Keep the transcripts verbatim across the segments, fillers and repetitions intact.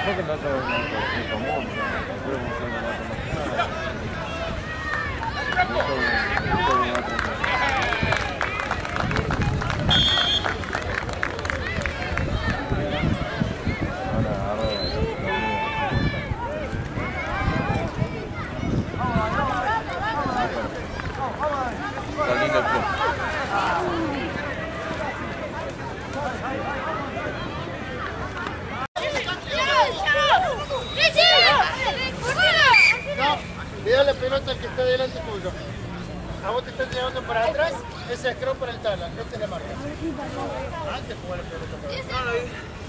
Porque no todo es común, está lindo el club. Le da la pelota al que está delante tuyo. A vos te están llevando para atrás, ese es cross para el tala, no te la marca. Antes jugar la pelota para atrás.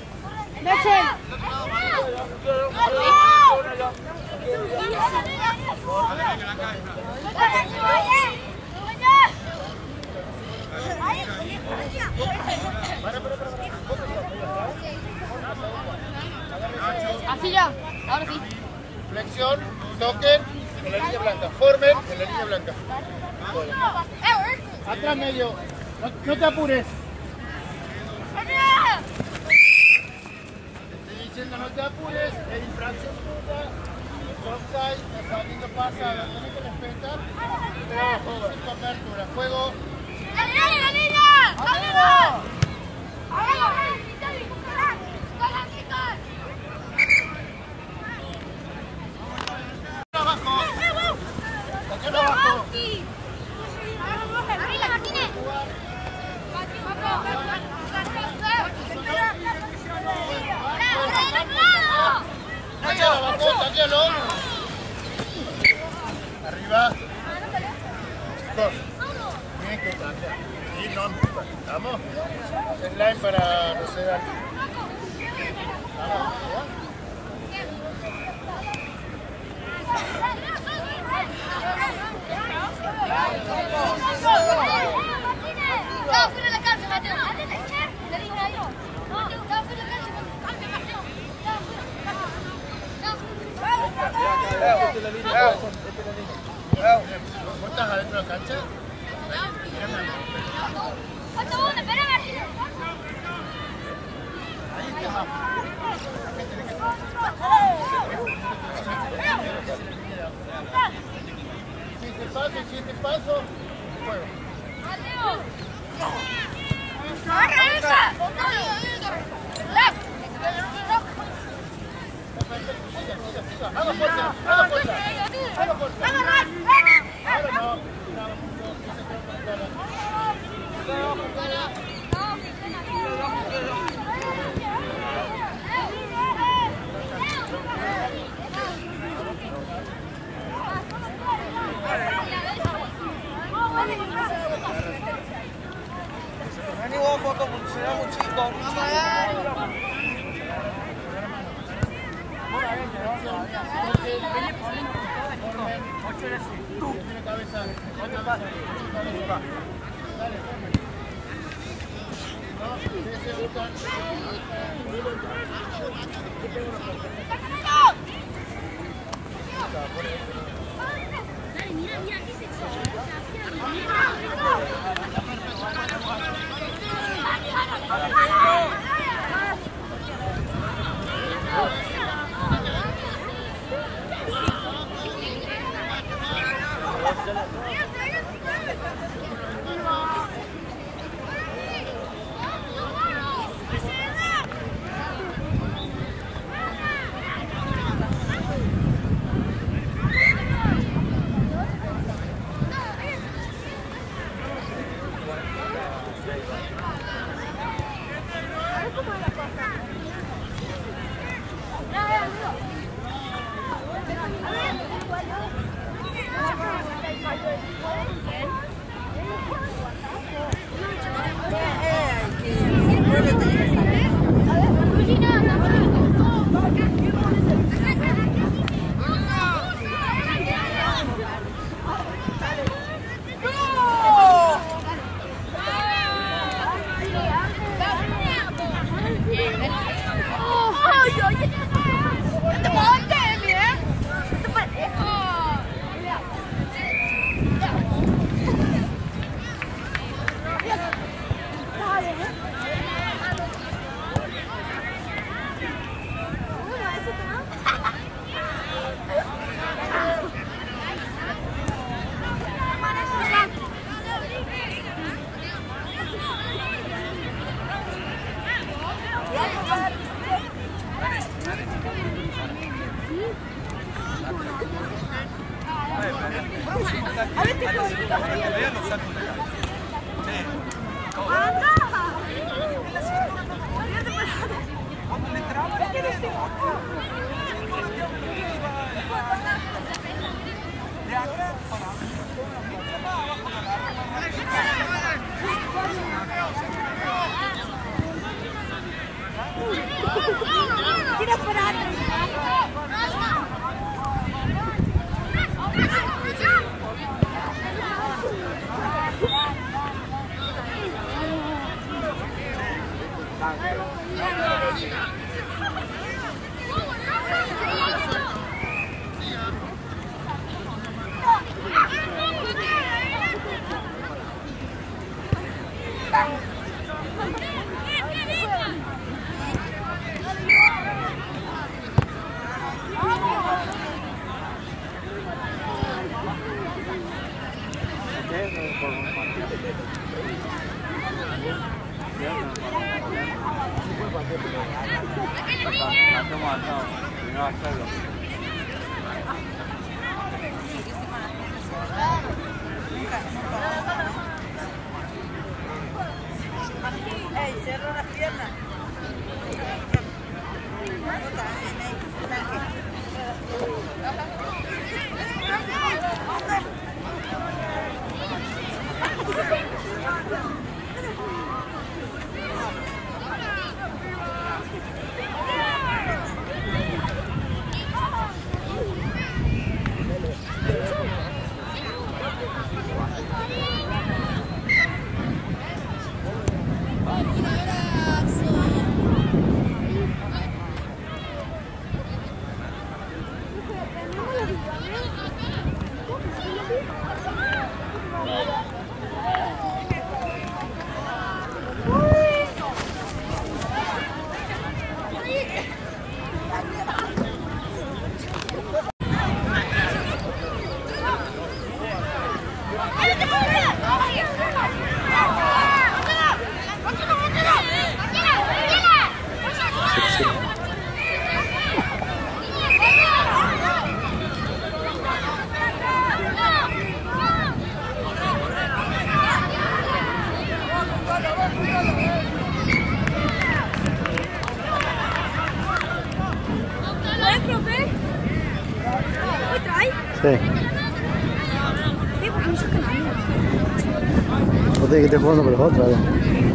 Así ya, ahora sí. Flexión, toquen en la línea blanca, formen en la línea blanca. Atrás medio, no, no te apures. Te estoy diciendo no te apures, es infracción tuya, es offside, está saliendo pasada, tenés que respetar. Pero sin cobertura, juego. ¡Dale, dale, la niña! ¡Dale! Arriba. Dos. Bien que cambia. Y no empuja. ¿Vamos? Es line para proceder. Vamos. Estaba fuera de la cancha, Mateo. Le digo a ellos. No, estaba fuera de la cancha. Cambia, Mateo. Estaba fuera. ¿Vos estás adentro de la cancha? Falta uno, espera, Martín. Ahí está. Siete pasos, siete pasos. Juego. Mateo. ¡Agarra esa! Haga fuerza, haga fuerza. Haga fuerza. Ahora no. Vení vos, foto, porque se da muy chico. Mira, mira, aquí se Tira para atrás. Ey, cierra las piernas. Sí. Vos tenés que estar jugando por los otros, ¿verdad?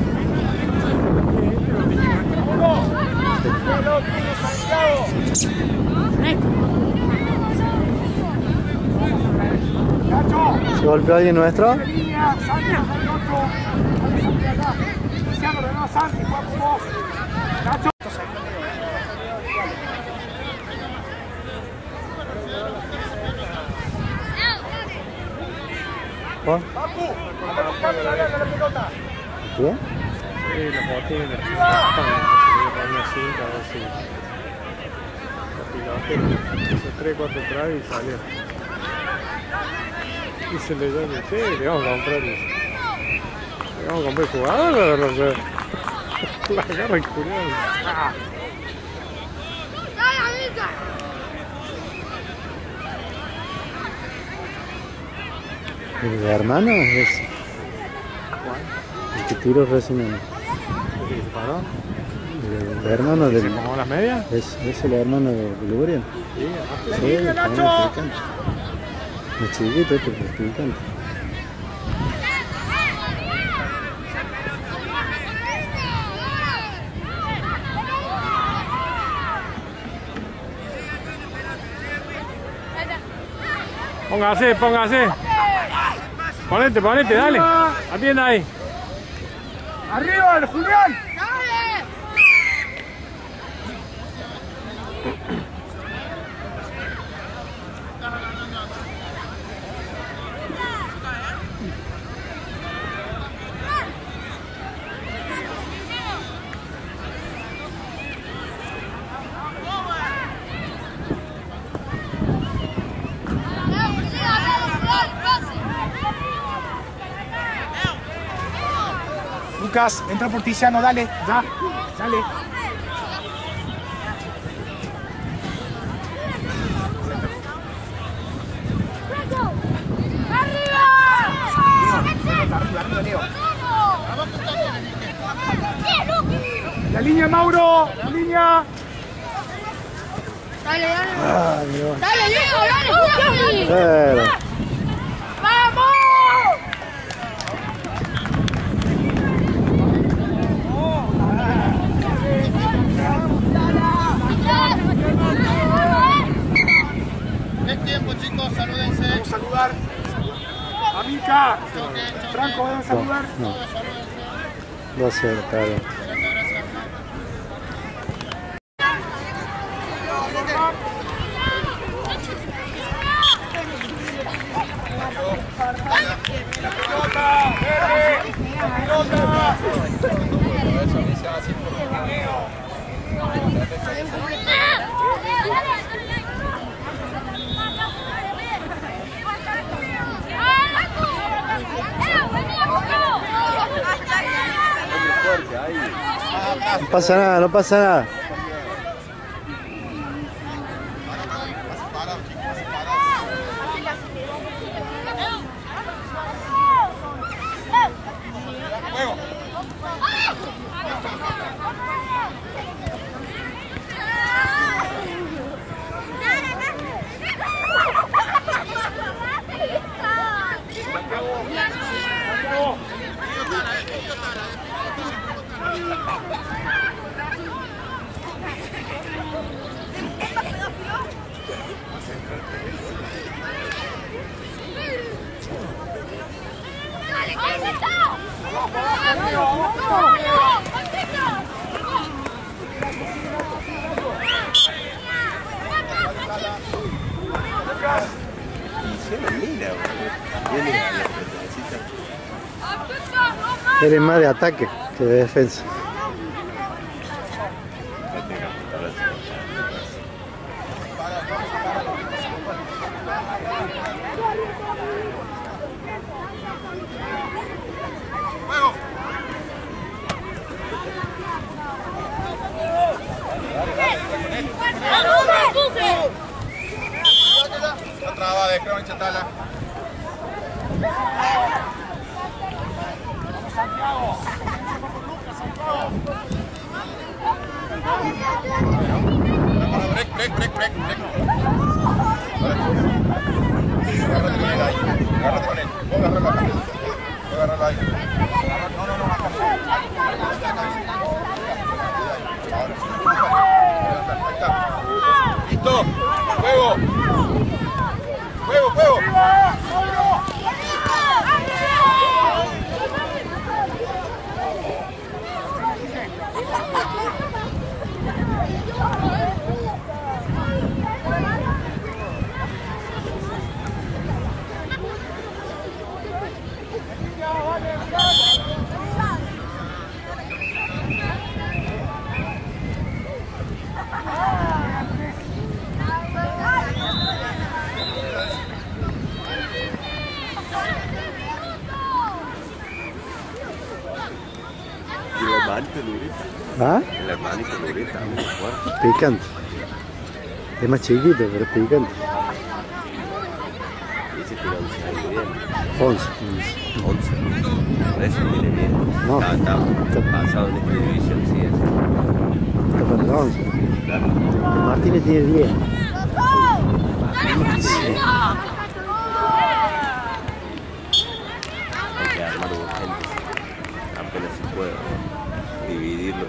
¿Se golpeó alguien nuestro? ¿Juan? ¿Qué? Sí, los botines de la poner una cinta a ver si los pilotes hizo tres, cuatro traves y salió. Y se le dio, sí, le vamos a comprar, le vamos a comprar jugador, no sé. La agarra y curiosa. ¡Ah! ¿El hermano es ese? ¿El que tiró recién? ¿El que se paró? ¿El hermano del...? ¿Se mojó las medias? ¿Es, es el hermano de Lurian? Sí, aparte. Sí, el hermano picante. Es chiquito este, pero es picante. Póngase, póngase. Ponete, ponete, dale. Atienda ahí. ¡Arriba, el Julián! Lucas, entra por Tiziano, dale, ya, dale. La línea, Mauro, la línea. Dale, dale. Ah, Dios. Dale, Leo, dale, Pero... ¡Vamos! No. Va a ser, claro. No pasa nada, no pasa nada. Eres más de ataque que de defensa. La traba de creo en Chatala. Break, break, break, break, break. Agárrate con él ahí. Agárrate con él. Vos agarralo acá. Vos agarralo ahí. No, no, no. Ahí está. Listo. Juego. Juego, juego. ¿Ah? El hermanito lo grita muy fuerte. Picante. Es más chiquito, pero es picante. Dice que once años bien. once. once. Por eso viene bien. No. Está, está pasado en esta división, sí. Es. Está para el once. Claro. Martínez tiene diez. Hay que armar urgente. Apenas se puede dividirlo.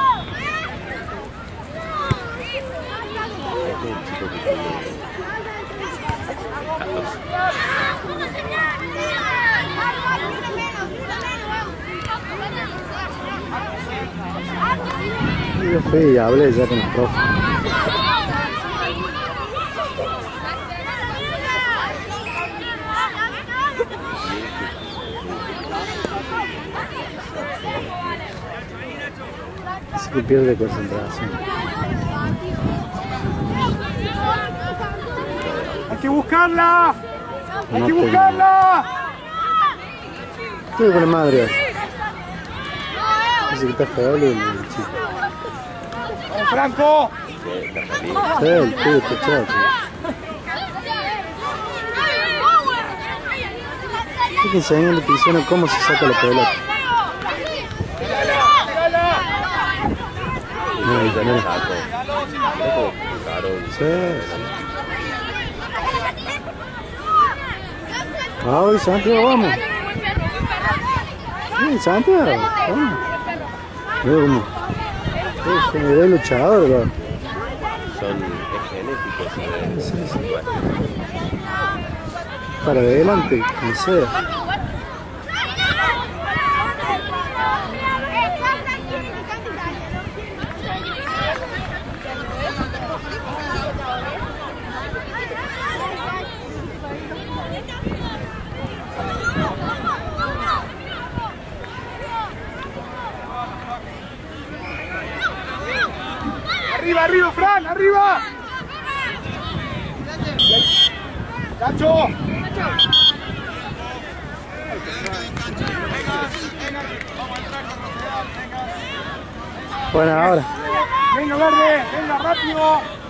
Este es el chico que tiene catorce. Yo fui y hablé ya con el profe. Así que pierde concentración. ¡Hay que buscarla! ¡Hay No que tengo. buscarla! Estoy con la madre. Dice que está feo el chico. ¡Vamos, Franco! Sí, el tío está chato. Hay que enseñarle a Tiziano cómo se saca la pelota. Mira, mira, mira. Sí, sí. Ay, Santiago, vamos. Sí, Santiago, vamos. Mira cómo. Sí, se me ve luchador, ¿verdad? Son genéticos. Sí, sí. Para adelante, como sea. Arriba, arriba, Fran, arriba. Nacho. Bueno, ahora. Venga, verde, venga, rápido.